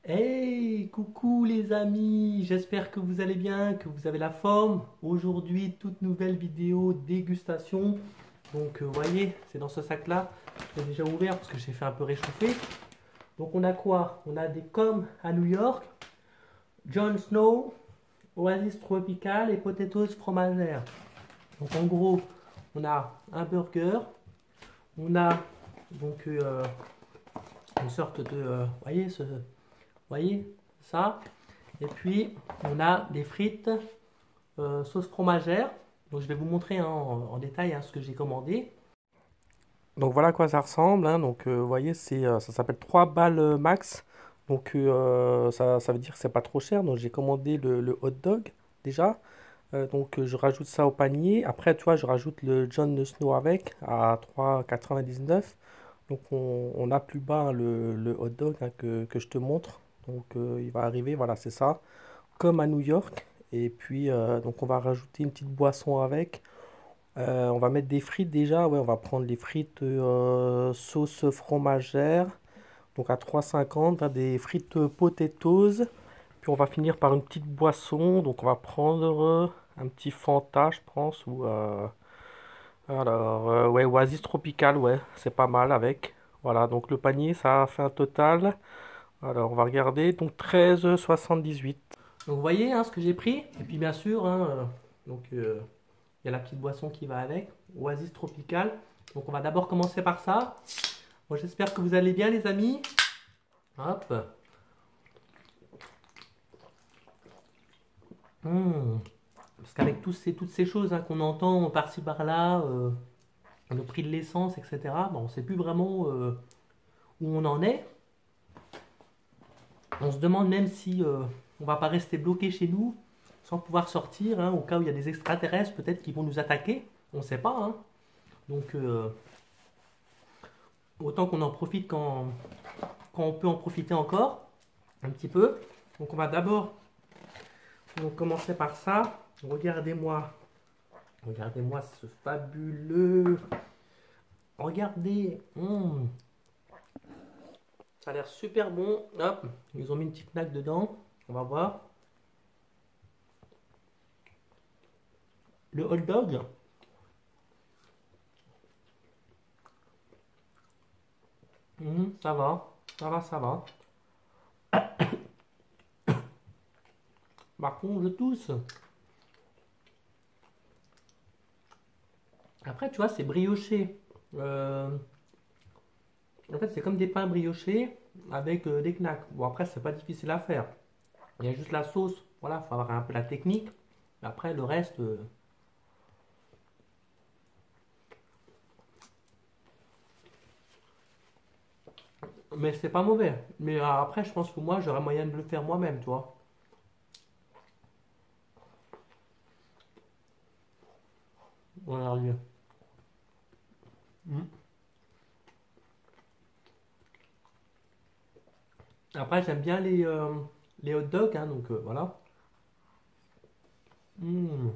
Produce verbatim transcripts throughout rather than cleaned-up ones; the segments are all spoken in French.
Hey, coucou les amis, j'espère que vous allez bien, que vous avez la forme. Aujourd'hui, toute nouvelle vidéo dégustation. Donc, euh, vous voyez, c'est dans ce sac-là. Je l'ai déjà ouvert parce que j'ai fait un peu réchauffer. Donc, on a quoi? On a des Coms à New York, Jon Snow, Oasis Tropical et Potatoes Fromagère. Donc, en gros, on a un burger. On a donc euh, une sorte de, euh, vous voyez, ce, voyez ça. Et puis on a des frites euh, sauce fromagère. Donc je vais vous montrer hein, en, en détail hein, ce que j'ai commandé. Donc voilà à quoi ça ressemble. Hein. Donc euh, vous voyez, c'est, euh, ça s'appelle trois balles euh, max. Donc euh, ça, ça veut dire que c'est pas trop cher. Donc j'ai commandé le, le hot dog déjà. Euh, donc euh, je rajoute ça au panier. Après, tu vois, je rajoute le Jon Snow avec à trois quatre-vingt-dix-neuf. Donc on, on a plus bas hein, le, le hot dog hein, que, que je te montre. Donc euh, il va arriver, voilà, c'est ça. Comme à New York. Et puis euh, donc on va rajouter une petite boisson avec. Euh, on va mettre des frites déjà. Ouais, on va prendre les frites euh, sauce fromagère. Donc à trois cinquante, hein, des frites potatoes. Puis on va finir par une petite boisson. Donc on va prendre euh, un petit Fanta, je pense. Ou euh, alors, euh, ouais, Oasis Tropical, ouais, c'est pas mal avec. Voilà, donc le panier, ça a fait un total. Alors, on va regarder. Donc treize virgule soixante-dix-huit. Donc vous voyez hein, ce que j'ai pris. Et puis bien sûr, hein, euh, donc euh, il y a la petite boisson qui va avec. Oasis Tropical. Donc on va d'abord commencer par ça. Moi j'espère que vous allez bien les amis. Hop. Mmh. Parce qu'avec tous ces, toutes ces choses hein, qu'on entend par-ci par-là, euh, le prix de l'essence, et cetera, bon, on ne sait plus vraiment euh, où on en est. On se demande même si euh, on va pas rester bloqué chez nous sans pouvoir sortir, hein, au cas où il y a des extraterrestres peut-être qui vont nous attaquer. On ne sait pas. Hein. Donc euh, autant qu'on en profite quand, quand on peut en profiter encore un petit peu. Donc on va d'abord donc, commencer par ça. Regardez-moi. Regardez-moi ce fabuleux. Regardez. Mmh. Ça a l'air super bon. Hop. Ils ont mis une petite nappe dedans. On va voir. Le hot dog. Mmh, ça va. Ça va, ça va. Par contre, je tousse. Après, tu vois, c'est brioché. Euh, en fait, c'est comme des pains briochés avec euh, des knacks. Bon, après, c'est pas difficile à faire. Il y a juste la sauce. Voilà, il faut avoir un peu la technique. Après, le reste. euh, Mais c'est pas mauvais. Mais euh, après, je pense que moi, j'aurais moyen de le faire moi-même, tu vois. Regardez. Mm. Après, j'aime bien les, euh, les hot dogs, hein, donc euh, voilà. Mm.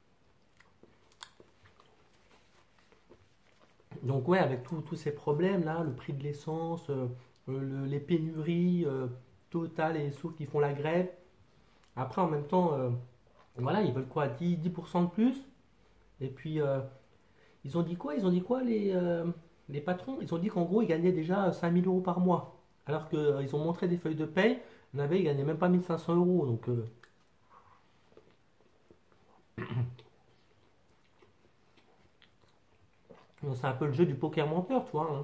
Donc ouais, avec tous tous ces problèmes là, le prix de l'essence, euh, euh, le- les pénuries euh, Total et Souf qui font la grève. Après en même temps, euh, voilà, ils veulent quoi, dix dix pour cent de plus. Et puis euh, ils ont dit quoi? Ils ont dit quoi les, euh, les patrons? Ils ont dit qu'en gros ils gagnaient déjà cinq mille euros par mois. Alors qu'ils ont montré des feuilles de paye, on avait, ils gagnaient même pas mille cinq cents euros. Donc euh, c'est un peu le jeu du poker menteur, tu vois. Hein.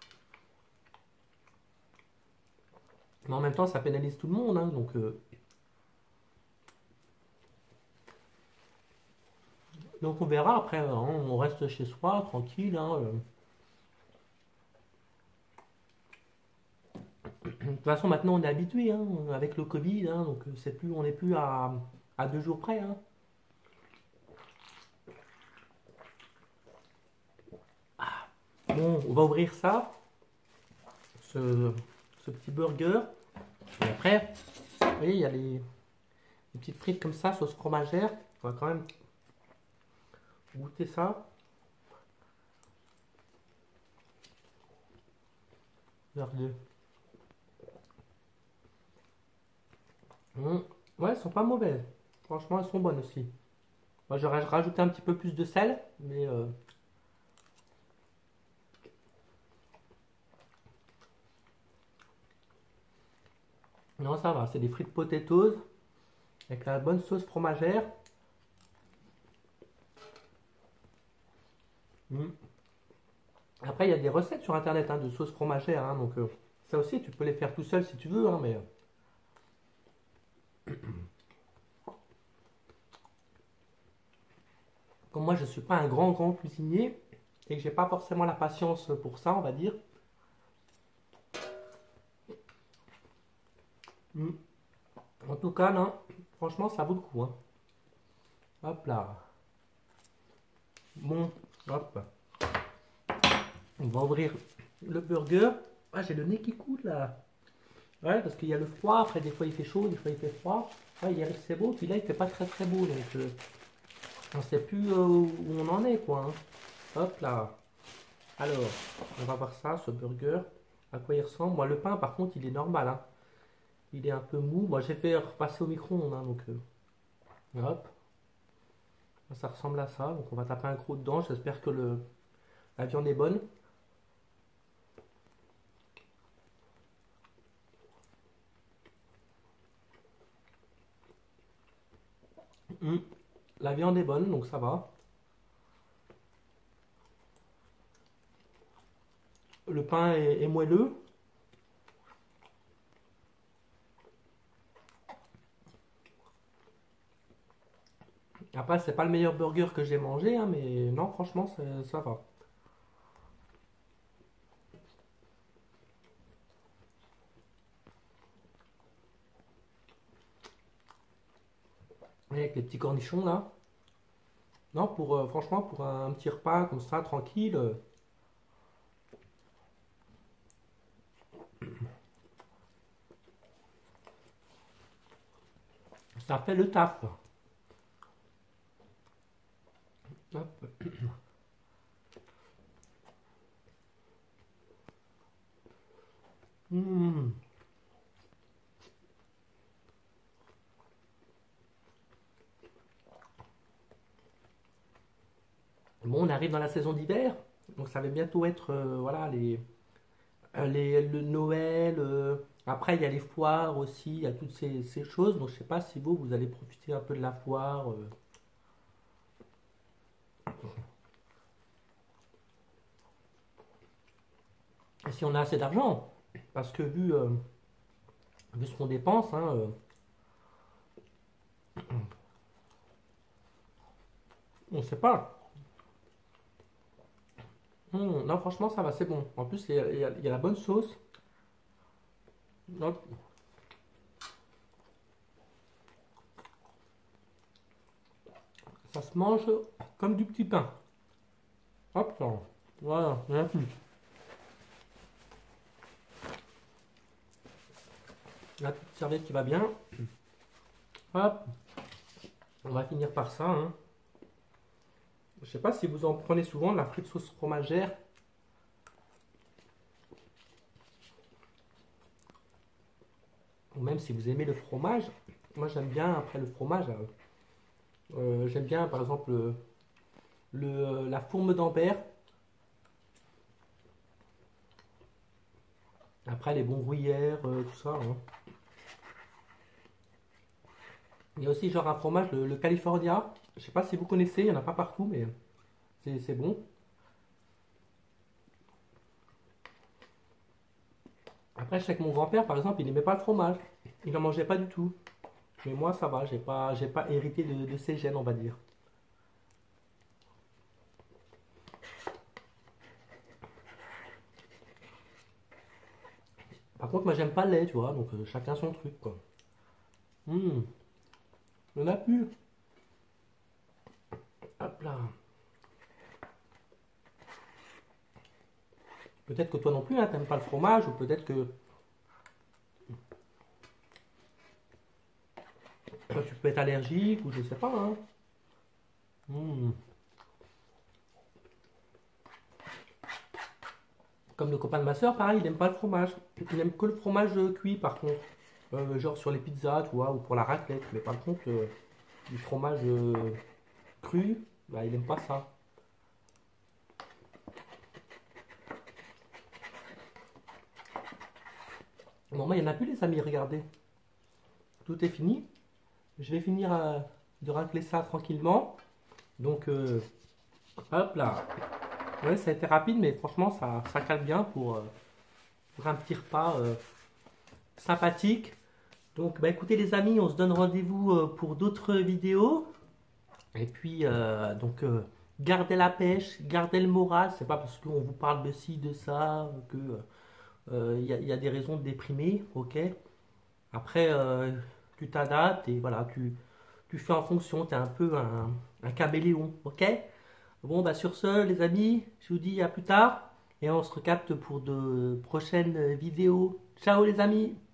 Mais en même temps, ça pénalise tout le monde. Hein, donc euh, donc on verra après, hein, on reste chez soi, tranquille. Hein, euh. De toute façon, maintenant on est habitué hein, avec le Covid, hein, donc euh, c'est plus, on n'est plus à, à deux jours près. Hein. Bon, on va ouvrir ça, ce, ce petit burger. Et après, vous voyez, il y a les, les petites frites comme ça, sauce fromagère. On va quand même goûter ça. Regardez. Mmh. Ouais, elles sont pas mauvaises. Franchement, elles sont bonnes aussi. Moi, j'aurais rajouté un petit peu plus de sel, mais euh, non, ça va. C'est des frites potatoes avec la bonne sauce fromagère. Mmh. Après, il y a des recettes sur internet hein, de sauce fromagère, hein, donc euh, ça aussi, tu peux les faire tout seul si tu veux, hein, mais euh, comme moi, je suis pas un grand grand cuisinier et que j'ai pas forcément la patience pour ça, on va dire. Mm. En tout cas, non, franchement, ça vaut le coup. Hein. Hop là. Bon, hop. On va ouvrir le burger. Ah, j'ai le nez qui coule là. Ouais, parce qu'il y a le froid. Après, des fois il fait chaud, des fois il fait froid. Ouais, hier c'est beau, puis là il fait pas très très beau. Donc, euh, on sait plus euh, où on en est, quoi. Hein. Hop là. Alors, on va voir ça, ce burger. À quoi il ressemble. Moi, le pain, par contre, il est normal. Hein. Il est un peu mou. Moi, j'ai fait repasser au micro-ondes. Hein, donc, euh, hop. Ça ressemble à ça. Donc, on va taper un croc dedans. J'espère que le, la viande est bonne. Mmh. La viande est bonne, donc ça va. Le pain est, est moelleux. Après, c'est pas le meilleur burger que j'ai mangé, hein, mais non, franchement, ça, ça va. Et avec les petits cornichons là. Non, pour euh, franchement, pour un, petit repas comme ça, tranquille, euh, ça fait le taf. Hop. Mmh. Bon, on arrive dans la saison d'hiver, donc ça va bientôt être euh, voilà les, euh, les le Noël. Euh, après, il y a les foires aussi, il y a toutes ces, ces choses. Donc, je sais pas si vous vous allez profiter un peu de la foire. Euh, et si on a assez d'argent, parce que vu euh, vu ce qu'on dépense, hein, euh, on sait pas. Mmh, non, franchement, ça va, c'est bon. En plus, il y, a, il y a- il y a la bonne sauce. Hop, ça se mange comme du petit pain. Hop, là. Voilà, il n'y en a plus. La petite serviette qui va bien. Hop, on va finir par ça. Hein. Je sais pas si vous en prenez souvent de la frite sauce fromagère. Ou même si vous aimez le fromage. Moi, j'aime bien, après le fromage, euh, euh, j'aime bien, par exemple, le, le- la fourme d'Ambert. Après, les bons gruyères, euh, tout ça. Hein. Il y a aussi genre un fromage, le, le California. Je sais pas si vous connaissez, il n'y en a pas partout, mais c'est c'est bon. Après, je sais que mon grand-père, par exemple, il n'aimait pas le fromage. Il n'en mangeait pas du tout. Mais moi, ça va, j'ai pas, j'ai pas hérité de, de ses gènes, on va dire. Par contre, moi, j'aime pas le lait, tu vois, donc euh, chacun son truc, quoi. Hum, on a plus. Hop là. Peut-être que toi non plus, hein, t'aimes pas le fromage, ou peut-être que euh, tu peux être allergique, ou je sais pas, hein. Hum. Comme le copain de ma soeur, pareil, il n'aime pas le fromage. Il n'aime que le fromage euh, cuit, par contre. Euh, genre sur les pizzas, tu vois, ou pour la raclette. Mais par contre, euh, du fromage euh, cru, bah, il aime pas ça. Bon, moi, il n'y en a plus, les amis, regardez. Tout est fini. Je vais finir euh, de racler ça tranquillement. Donc, euh, hop là. Ouais, ça a été rapide, mais franchement, ça, ça cale bien pour, euh, pour un petit repas euh, sympathique. Donc, bah, écoutez, les amis, on se donne rendez-vous euh, pour d'autres vidéos. Et puis, euh, donc, euh, gardez la pêche, gardez le moral. C'est pas parce qu'on vous parle de ci, de ça, que il y, a- y a des raisons de déprimer, ok? Après, euh, tu t'adaptes et voilà, tu, tu fais en fonction. Tu es un peu un, un caméléon, ok? Bon, bah sur ce, les amis, je vous dis à plus tard et on se recapte pour de prochaines vidéos. Ciao les amis!